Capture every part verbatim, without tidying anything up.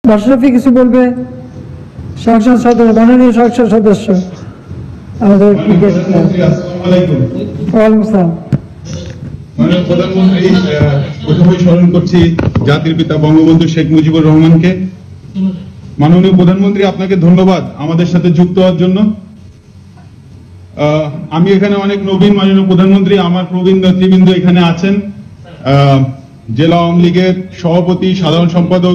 মাশরাফি কিছু বলবে? সংসদ সদস্য, মাননীয় সংসদ সদস্য আমাদের ক্রিকেট। ওয়ালাইকুম আসসালাম। মাননীয় প্রধানমন্ত্রী, প্রথমে স্মরণ করছি জাতির পিতা বঙ্গবন্ধু শেখ মুজিবুর রহমানকে। মাননীয় প্রধানমন্ত্রী, আপনাকে ধন্যবাদ আমাদের সাথে যুক্ত হওয়ার জন্য। আমি এখানে অনেক নবীন মাননীয় প্রধানমন্ত্রী, আমার প্রবীণ নেতৃবৃন্দ এখানে আছেন। জেলা আওয়ামী লীগের সভাপতি, সাধারণ সম্পাদক,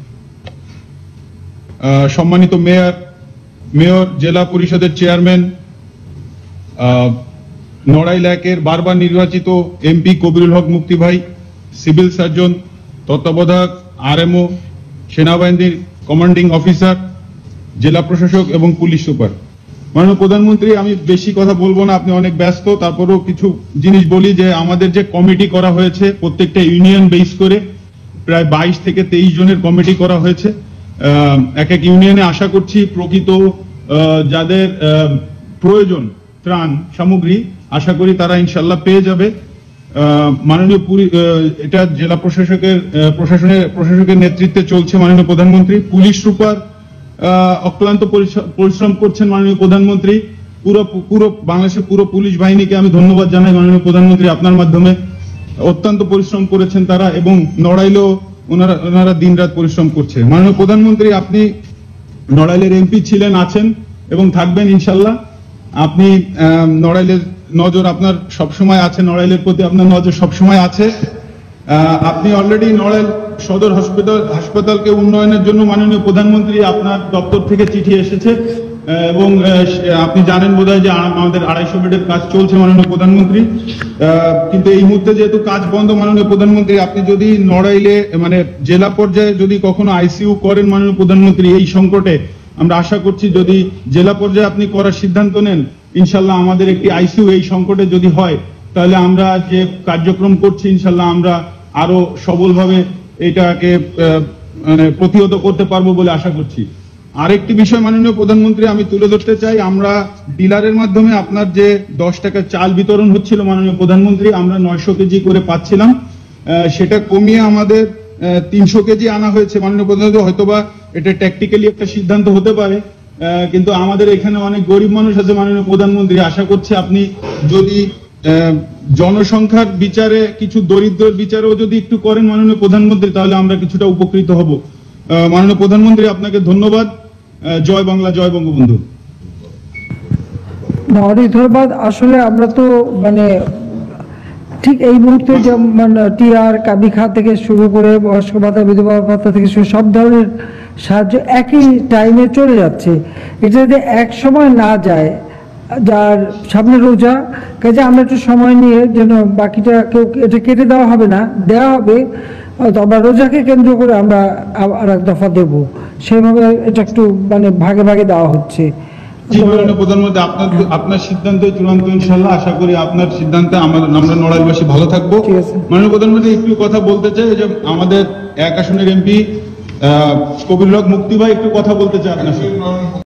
সম্মানিত মেয়র, মেয়র, জেলা পরিষদের চেয়ারম্যান, নড়াইল একের বারবার নির্বাচিত এমপি কবিরুল হক মুক্তি ভাই, সিভিল সার্জন, তত্ত্বাবধায়ক, আরএমও, সেনাবাহিনীর কমান্ডিং অফিসার, জেলা প্রশাসক এবং পুলিশ সুপার। মাননীয় প্রধানমন্ত্রী, আমি বেশি কথা বলবো না, আপনি অনেক ব্যস্ত, তারপরেও কিছু জিনিস বলি যে আমাদের যে কমিটি করা হয়েছে প্রত্যেকটা ইউনিয়ন বেস করে প্রায় বাইশ থেকে তেইশ জনের কমিটি করা হয়েছে। এক এক ইউনিয়নে আশা করছি প্রকৃত যাদের প্রয়োজন ত্রাণ সামগ্রী, আশা করি তারা ইনশাল্লাহ পেয়ে যাবে। মাননীয় এটা জেলা প্রশাসকের প্রশাসনের প্রশাসকের নেতৃত্বে চলছে মাননীয় প্রধানমন্ত্রী। পুলিশ সুপার অক্লান্ত পরিশ্রম করছেন মাননীয় প্রধানমন্ত্রী। পুরো পুরো বাংলাদেশের পুরো পুলিশ বাহিনীকে আমি ধন্যবাদ জানাই মাননীয় প্রধানমন্ত্রী, আপনার মাধ্যমে অত্যন্ত পরিশ্রম করেছেন তারা, এবং নড়াইলেও ওনারা ওনারা দিন রাত পরিশ্রম করছে। মাননীয় প্রধানমন্ত্রী, আপনি নড়াইলের এমপি ছিলেন, আছেন এবং থাকবেন ইনশাল্লাহ। আপনি নড়াইলের নজর আপনার সবসময় আছে, নড়াইলের প্রতি আপনার নজর সবসময় আছে। আপনি অলরেডি নড়াইল সদর হাসপাতাল হাসপাতালকে উন্নয়নের জন্য মাননীয় প্রধানমন্ত্রী আপনার দপ্তর থেকে চিঠি এসেছে, এবং আপনি জানেন বোধহয় যে আমাদের আড়াইশো বেডের কাজ চলছে মাননীয় প্রধানমন্ত্রী। কিন্তু এই মুহূর্তে যেহেতু কাজ বন্ধ মাননীয় প্রধানমন্ত্রী, আপনি যদি নড়াইলে মানে জেলা পর্যায়ে যদি কখনো আইসিইউ করেন মাননীয় প্রধানমন্ত্রী, এই সংকটে আমরা আশা করছি যদি জেলা পর্যায়ে আপনি করার সিদ্ধান্ত নেন, ইনশাল্লাহ আমাদের একটি আইসিইউ এই সংকটে যদি হয়, তাহলে আমরা যে কার্যক্রম করছি ইনশাল্লাহ আমরা আরো সবলভাবে এটাকে মানে প্রতিহত করতে পারবো বলে আশা করছি। আরেকটি বিষয় মাননীয় প্রধানমন্ত্রী আমি তুলে ধরতে চাই, আমরা ডিলারের মাধ্যমে আপনার যে দশ টাকার চাল বিতরণ হচ্ছিল মাননীয় প্রধানমন্ত্রী, আমরা নয়শো কেজি করে পাচ্ছিলাম, সেটা কমিয়ে আমাদের তিনশো কেজি আনা হয়েছে মাননীয় প্রধানমন্ত্রী। হয়তোবা এটা ট্যাকটিক্যালি একটা সিদ্ধান্ত হতে পারে, কিন্তু আমাদের এখানে অনেক গরিব মানুষ আছে মাননীয় প্রধানমন্ত্রী, আশা করছি আপনি যদি জনসংখ্যার বিচারে কিছু দরিদ্র বিচারেও যদি একটু করেন মাননীয় প্রধানমন্ত্রী, তাহলে আমরা কিছুটা উপকৃত হব। মাননীয় প্রধানমন্ত্রী, আপনাকে ধন্যবাদ। জয় বাংলা, জয় বঙ্গবন্ধু। অনেক ধন্যবাদ। আসলে আমরা তো মানে ঠিক এই মুহূর্তে যেমন টিআর কাবিখা থেকে শুরু করে বয়স্ক ভাতা, বিধবা ভাতা থেকে শুরু সব ধরনের সাহায্য একই টাইমে চলে যাচ্ছে। এটা যদি এক সময় না যায়, যার সামনে রোজা, কাজে আমরা একটু সময় নিয়ে যেন বাকিটা কেউ এটা কেটে দেওয়া হবে না, দেওয়া হবে, আমরা রোজাকে কেন্দ্র করে আমরা আর এক দফা দেবো, সেইভাবে এটা একটু মানে ভাগে ভাগে দেওয়া হচ্ছে। প্রধানমন্ত্রী, আপনার আপনার সিদ্ধান্ত চূড়ান্ত ইনশাল্লাহ, আশা করি আপনার সিদ্ধান্তে আমরা আমরা নড়াইলবাসী ভালো থাকবো। মাননীয় প্রধানমন্ত্রী, একটু কথা বলতে চাই যে আমাদের এক আসনের এমপি কবিরুল হক মুক্তি ভাই একটু কথা বলতে চান।